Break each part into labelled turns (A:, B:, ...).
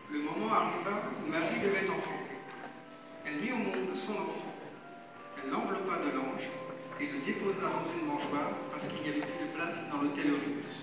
A: Le moment arriva où Marie devait enfanter. Elle mit au monde son enfant. Elle l'enveloppa de l'ange et le déposa dans une mangeoire parce qu'il n'y avait plus de place dans l'hôtel Olympus.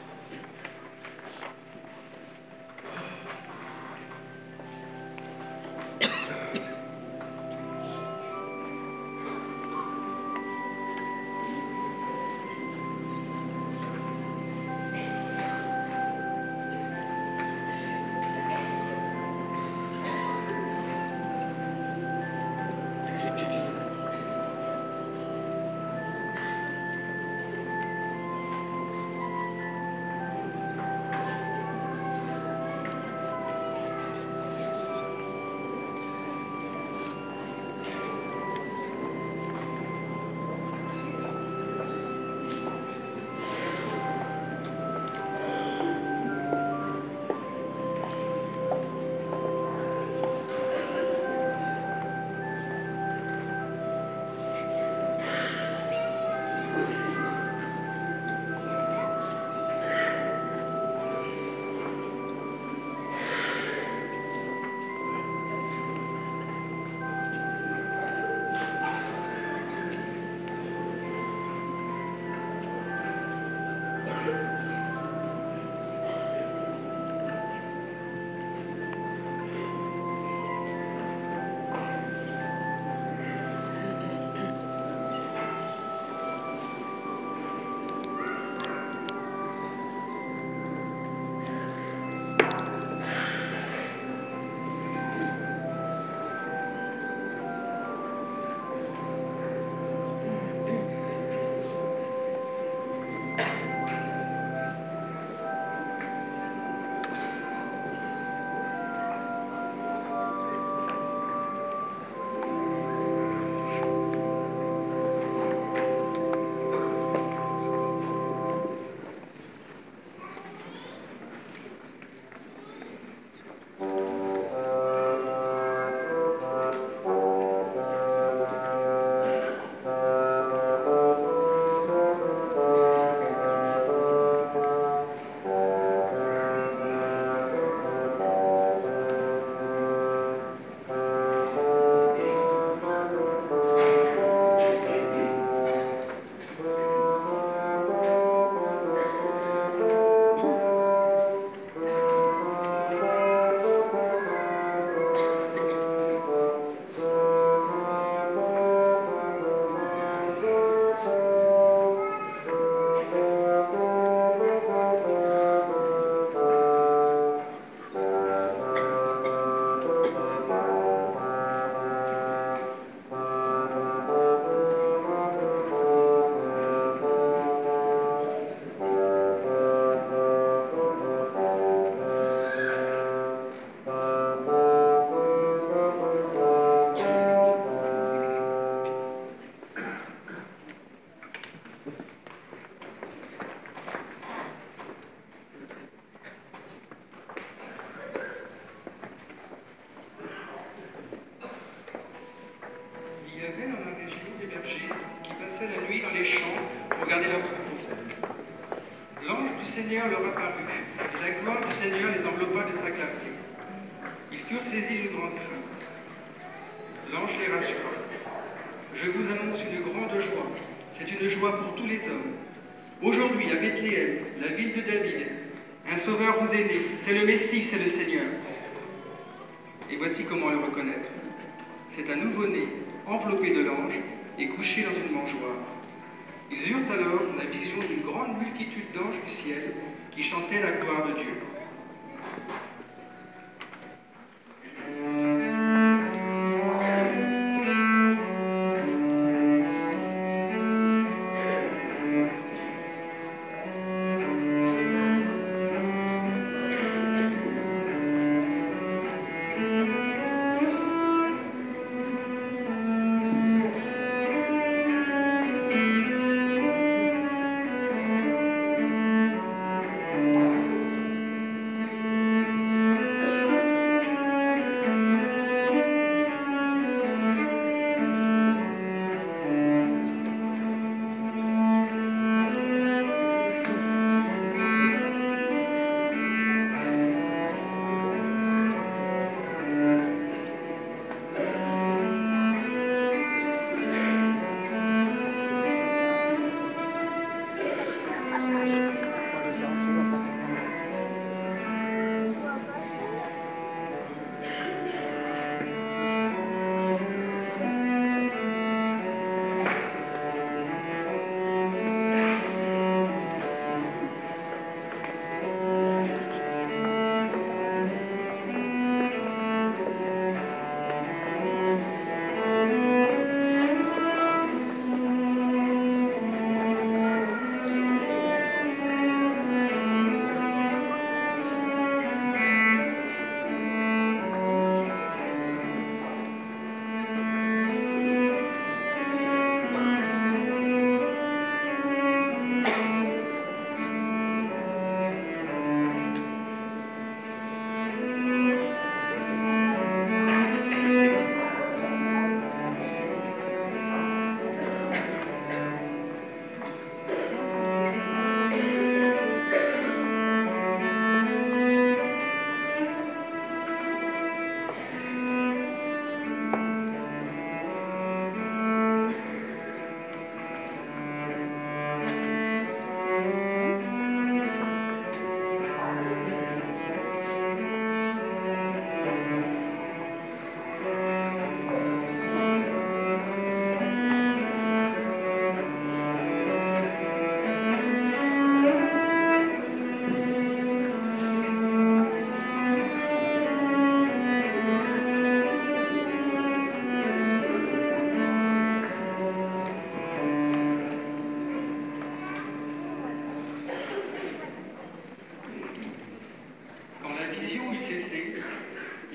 A: Seigneur leur apparut, et la gloire du Seigneur les enveloppa de sa clarté. Ils furent saisis d'une grande crainte. L'ange les rassura. Je vous annonce une grande joie. C'est une joie pour tous les hommes. Aujourd'hui, à Bethléem, la ville de David, un sauveur vous est né. C'est le Messie, c'est le Seigneur. Et voici comment le reconnaître. C'est un nouveau-né, enveloppé de l'ange et couché dans une mangeoire. Ils eurent alors la vision d'une grande multitude d'anges du ciel qui chantaient la gloire de Dieu.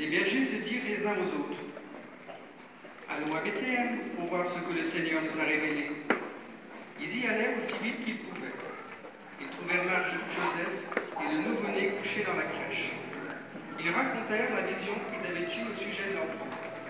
A: Les bergers se dirent les uns aux autres: allons à Bethléem pour voir ce que le Seigneur nous a révélé. Ils y allèrent aussi vite qu'ils pouvaient. Ils trouvèrent Marie, Joseph et le nouveau-né couché dans la crèche. Ils racontèrent la vision qu'ils avaient eue au sujet de l'enfant.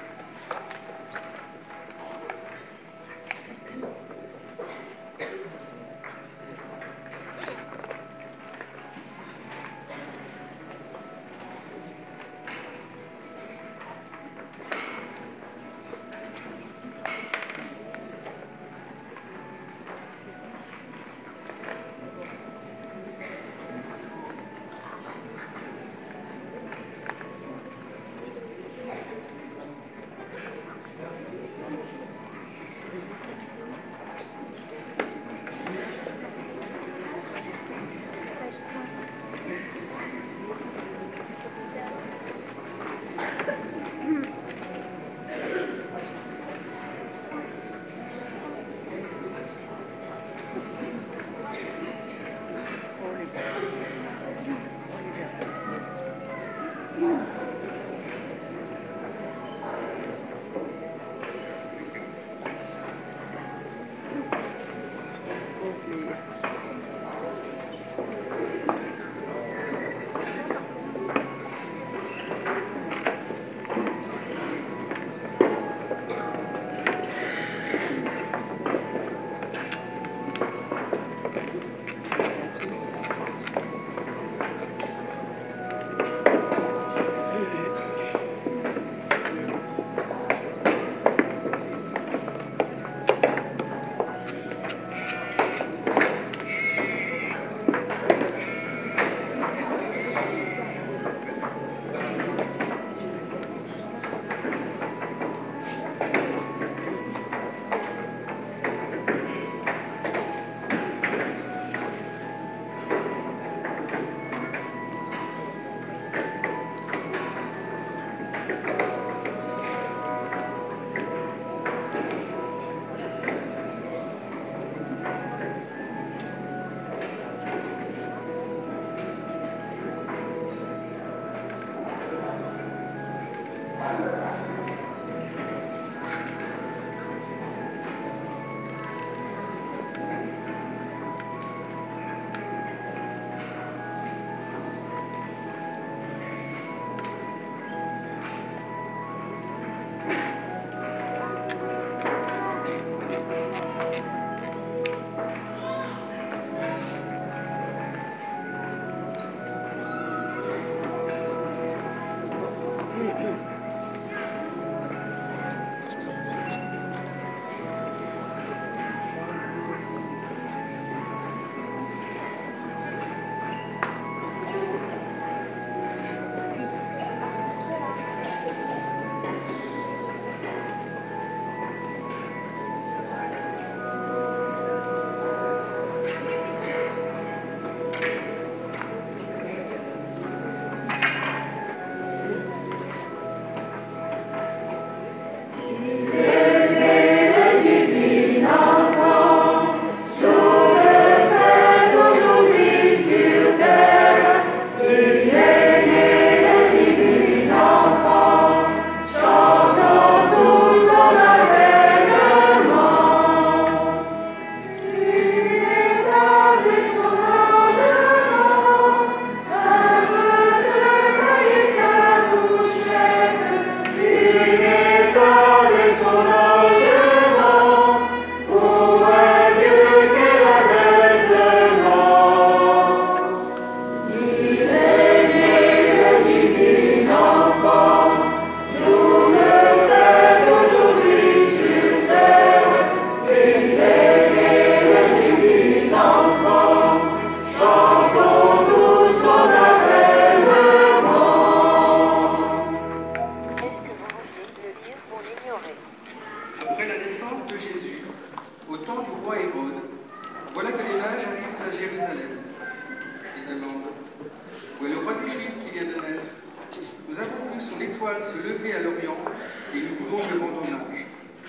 B: étoile se lever à l'Orient et nous voulons le bandonnage.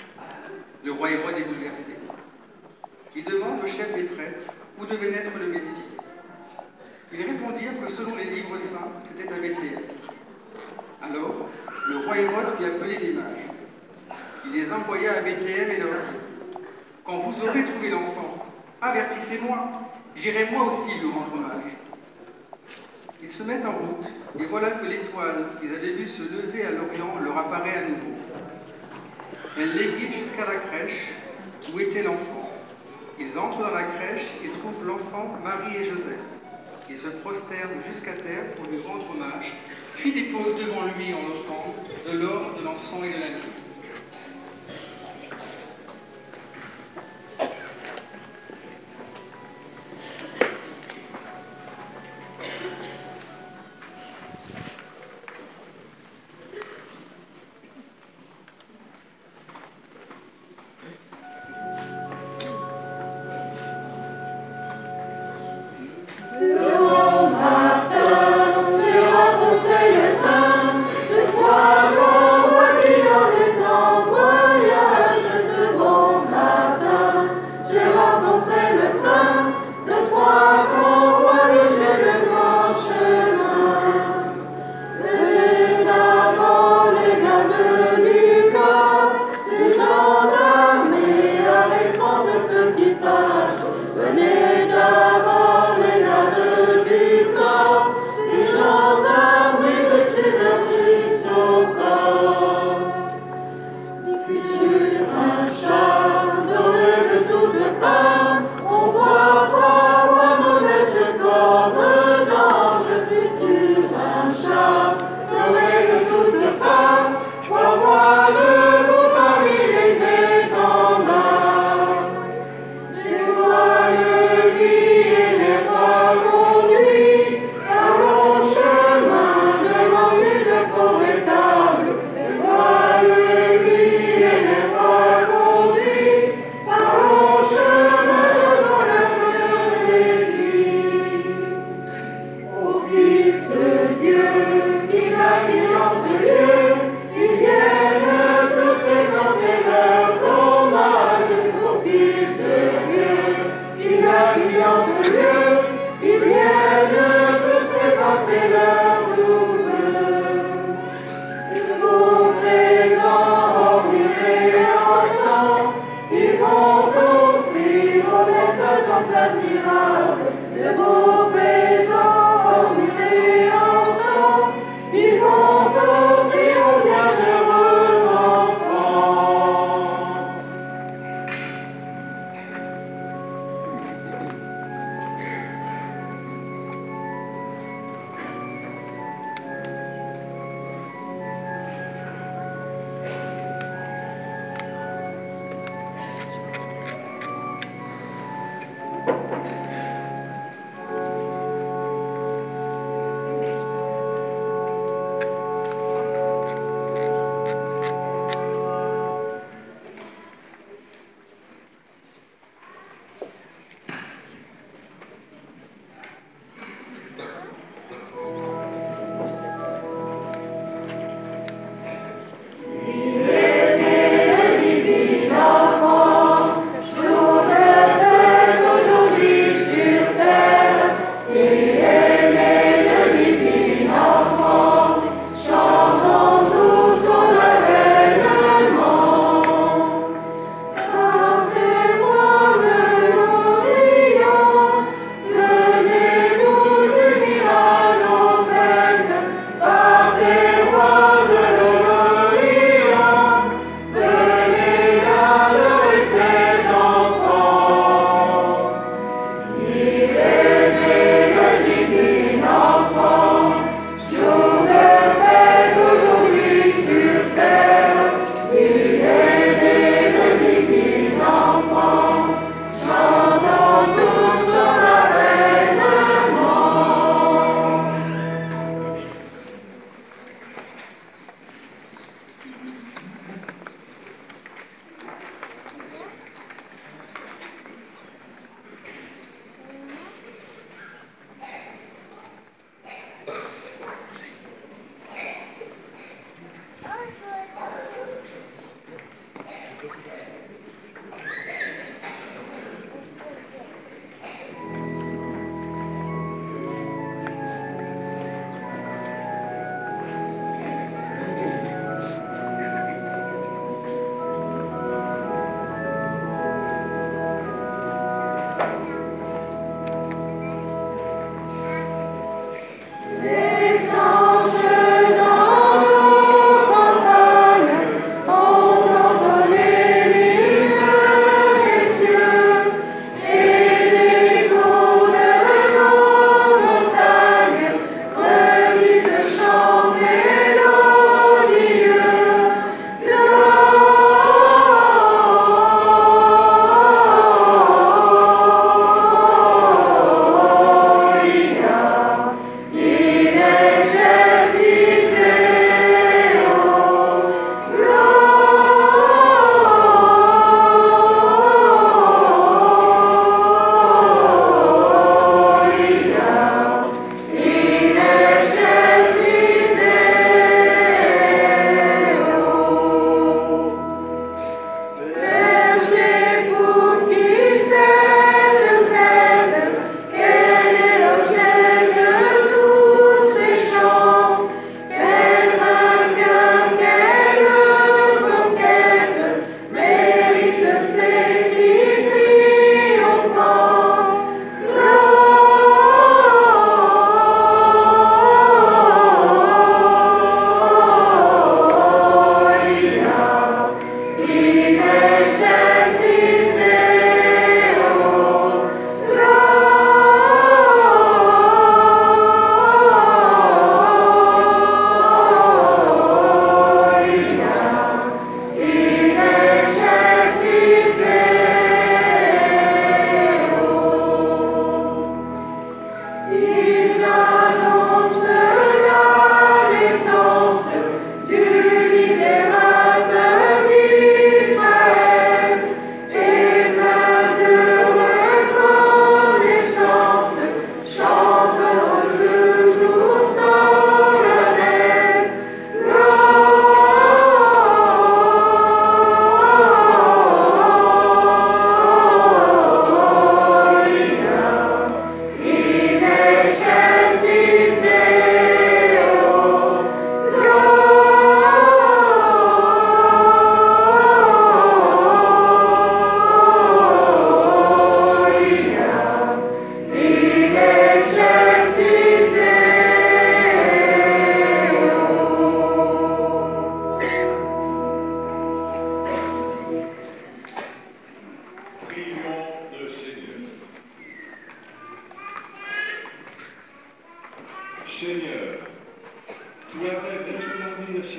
B: Le roi Hérode est bouleversé. Il demande au chef des prêtres où devait naître le Messie. Ils répondirent que selon les livres saints, c'était à Bethléem. Alors, le roi Hérode fit appeler les mages. Il les envoya à Bethléem et leur dit: quand vous aurez trouvé l'enfant, avertissez-moi, j'irai moi aussi lui rendre hommage. Ils se mettent en route, et voilà que l'étoile qu'ils avaient vue se lever à l'Orient leur apparaît à nouveau. Elle les guide jusqu'à la crèche où était l'enfant. Ils entrent dans la crèche et trouvent l'enfant, Marie et Joseph. Ils se prosternent jusqu'à terre pour lui rendre hommage, puis déposent devant lui en offrande de l'or, de l'encens et de la myrrhe.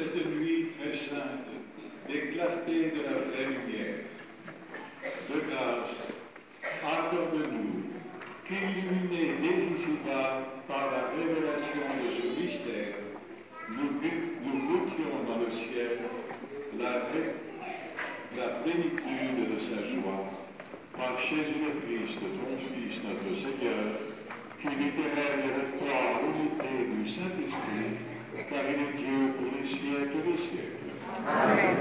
C: cette nuit très sainte, des clartés de la vraie lumière. De grâce, accorde-nous qu'illuminés dès ici-bas par la révélation de ce mystère, nous goûtions dans le ciel la plénitude de sa joie. Par Jésus le Christ, ton Fils, notre Seigneur, qui vit et règne avec toi en l'unité du Saint-Esprit, car il est Dieu pour les siècles des siècles. Amen.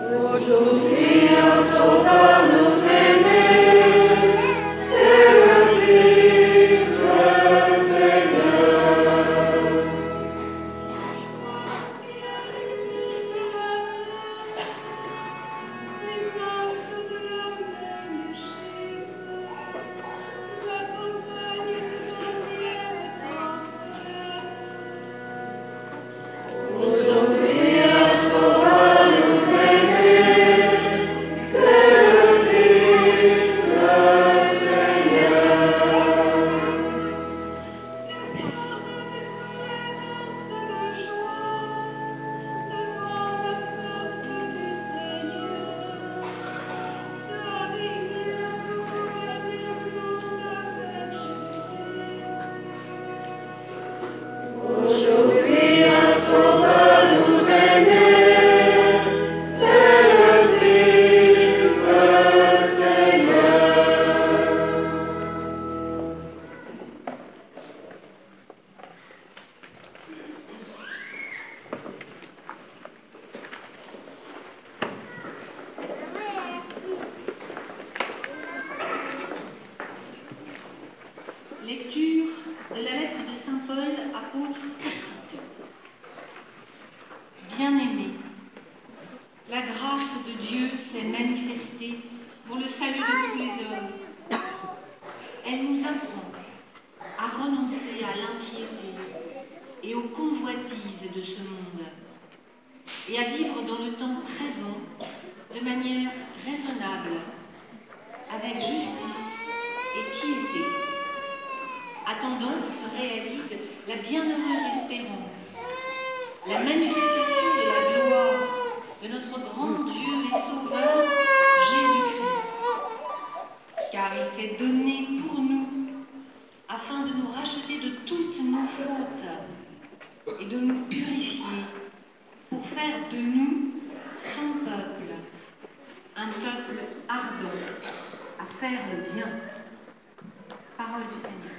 D: Aujourd'hui, un sauveur nous aimait, c'est le Lecture de la lettre de saint Paul, apôtre à Tite. Bien-aimés, la grâce de Dieu s'est manifestée pour le salut de tous les hommes. Elle nous apprend à renoncer à l'impiété et aux convoitises de ce monde et à vivre dans le temps présent de manière raisonnable, avec justice et piété, attendant que se réalise la bienheureuse espérance, la manifestation de la gloire de notre grand Dieu et Sauveur, Jésus-Christ. Car il s'est donné pour nous, afin de nous racheter de toutes nos fautes et de nous purifier, pour faire de nous son peuple, un peuple ardent à faire le bien. Parole du Seigneur.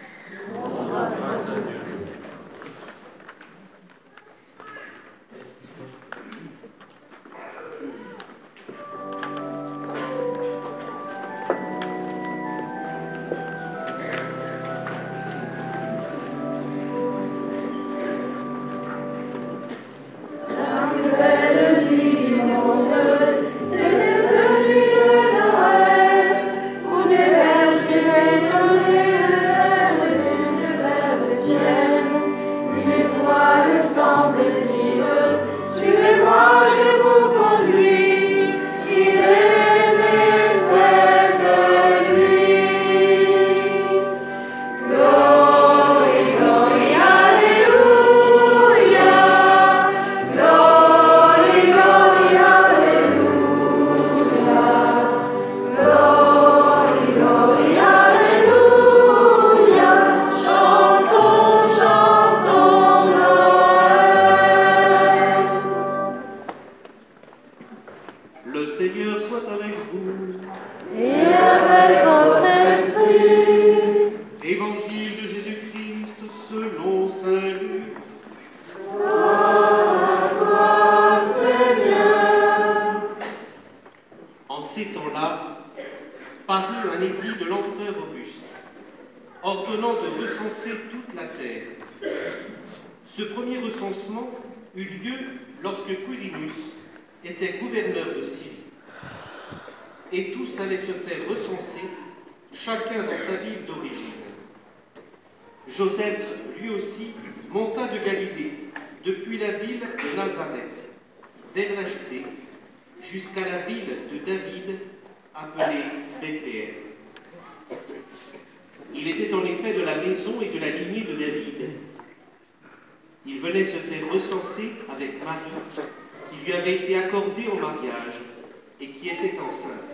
E: Chacun dans sa ville d'origine. Joseph, lui aussi, monta de Galilée, depuis la ville de Nazareth, vers la Judée, jusqu'à la ville de David, appelée Bethléem. Il était en effet de la maison et de la lignée de David. Il venait se faire recenser avec Marie, qui lui avait été accordée en mariage et qui était enceinte.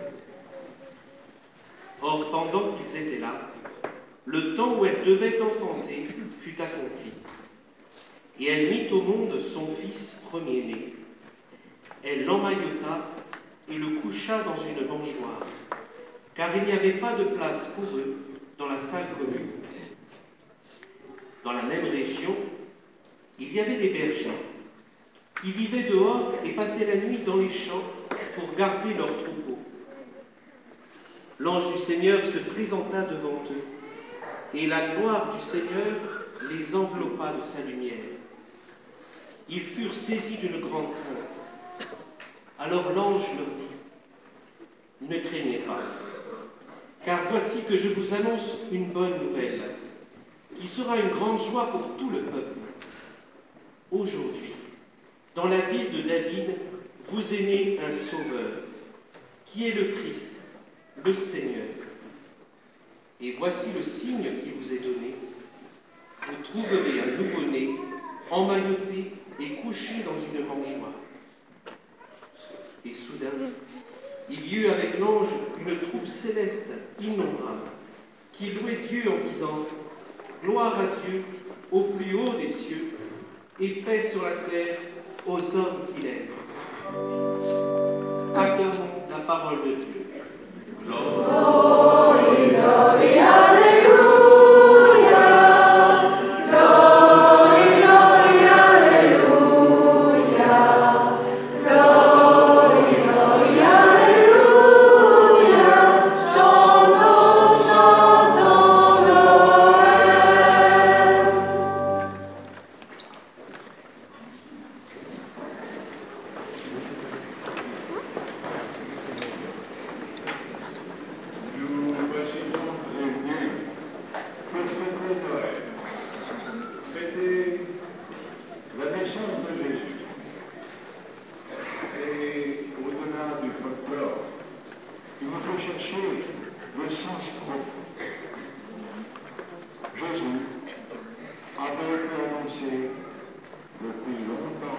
E: Or, pendant qu'ils étaient là, le temps où elle devait enfanter fut accompli. Et elle mit au monde son fils premier-né. Elle l'emmaillota et le coucha dans une mangeoire, car il n'y avait pas de place pour eux dans la salle commune. Dans la même région, il y avait des bergers qui vivaient dehors et passaient la nuit dans les champs pour garder leurs troupeaux. L'ange du Seigneur se présenta devant eux, et la gloire du Seigneur les enveloppa de sa lumière. Ils furent saisis d'une grande crainte. Alors l'ange leur dit : « Ne craignez pas, car voici que je vous annonce une bonne nouvelle, qui sera une grande joie pour tout le peuple. Aujourd'hui, dans la ville de David, vous est né un Sauveur, qui est le Christ, le Seigneur. Et voici le signe qui vous est donné. Vous trouverez un nouveau-né, emmailloté et couché dans une mangeoire. » Et soudain, il y eut avec l'ange une troupe céleste innombrable, qui louait Dieu en disant : « Gloire à Dieu au plus haut des cieux, et paix sur la terre aux hommes qu'il aime. » Acclamons la parole de Dieu. Glory, glory, hallelujah. Glory, glory, hallelujah. Glory, glory, hallelujah. Chantons, chantons Noël.
C: chercher le sens profond. Jésus avait été annoncé depuis longtemps